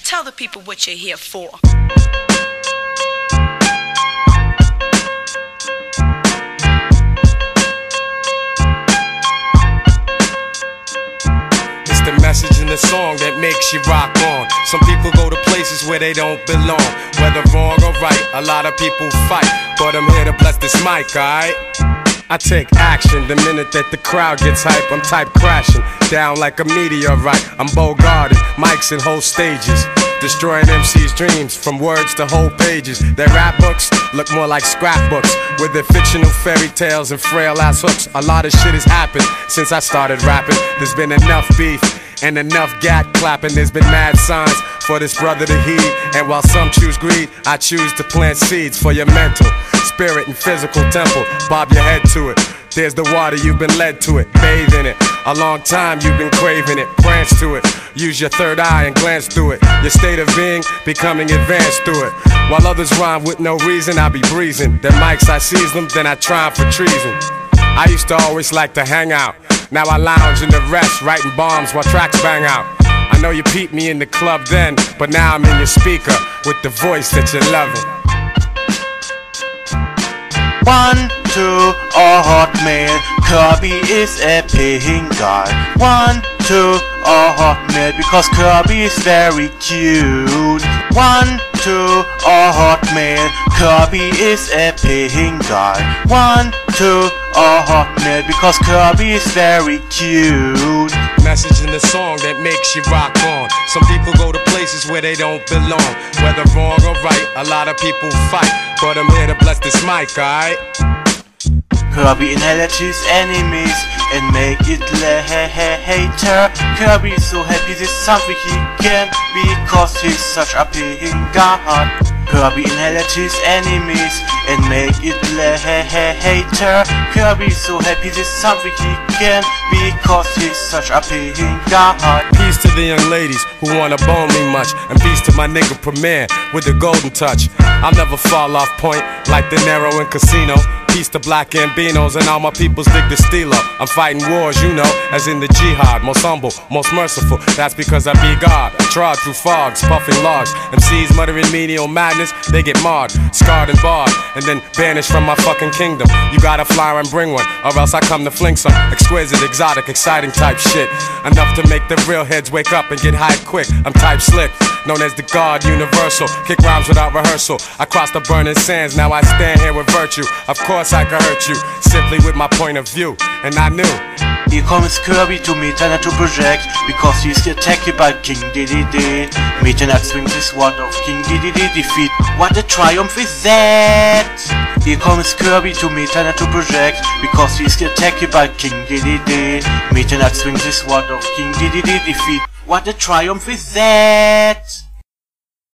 tell the people what you're here for. It's the message in the song that makes you rock on. Some people go to places where they don't belong. Whether wrong or right, a lot of people fight, but I'm here to bless this mic, alright? I take action the minute that the crowd gets hype. I'm type crashing down like a meteorite. I'm bogarted, mics and whole stages, destroying MC's dreams from words to whole pages. Their rap books look more like scrapbooks with their fictional fairy tales and frail ass hooks. A lot of shit has happened since I started rapping. There's been enough beef and enough gat clapping. There's been mad signs for this brother to heed, and while some choose greed, I choose to plant seeds for your mental, spirit, and physical temple. Bob your head to it. There's the water, you've been led to it. Bathe in it. A long time you've been craving it. Prance to it. Use your third eye and glance through it. Your state of being becoming advanced through it. While others rhyme with no reason, I be breezing. Their mics, I seize them, then I try 'em for treason. I used to always like to hang out. Now I lounge in the rest, writing bombs while tracks bang out. I know you peeped me in the club then, but now I'm in your speaker with the voice that you're loving. 1, 2, Oatmeal, Kirby is a pink guy. 1, 2, Oatmeal, because Kirby is very cute. 1, 2, Oatmeal, Kirby is a pink guy. 1, 2, Oatmeal, because Kirby is very cute. Message in the song that makes you rock on. Some people go to places where they don't belong. Whether wrong or right, a lot of people fight, but I'm here to bless this mic, alright? Kirby inherited his enemies and make it later. Kirby is so happy this is something he can because he's such a pink god. Kirby inherited his enemies and make it later. Kirby is so happy this is something he can because he's such a pink god. Peace to the young ladies who wanna bone me much, and peace to my nigga Premier with the golden touch. I'll never fall off point like De Niro in Casino. Peace to black Ambinos and all my peoples dig the steel up. I'm fighting wars, you know, as in the jihad. Most humble, most merciful, that's because I be God. Trod through fogs, puffing logs. MCs muttering menial madness, they get marred, scarred and barred, and then banished from my fucking kingdom. You gotta fly and bring one, or else I come to fling some exquisite, exotic, exciting type shit. Enough to make the real heads wake up and get hyped quick. I'm type slick, known as the God Universal. Kick rhymes without rehearsal. I crossed the burning sands, now I stand here with virtue. Of course I could hurt you, simply with my point of view. And I knew. Here comes Kirby to meet an to project because he's attacked by King Dedede. Meet and swings his sword of King Dedede defeat. What a triumph is that! Here comes Kirby to meet an to project because he's attacked by King Dedede. Meet and swings his sword of King Dedede defeat. What a triumph is that!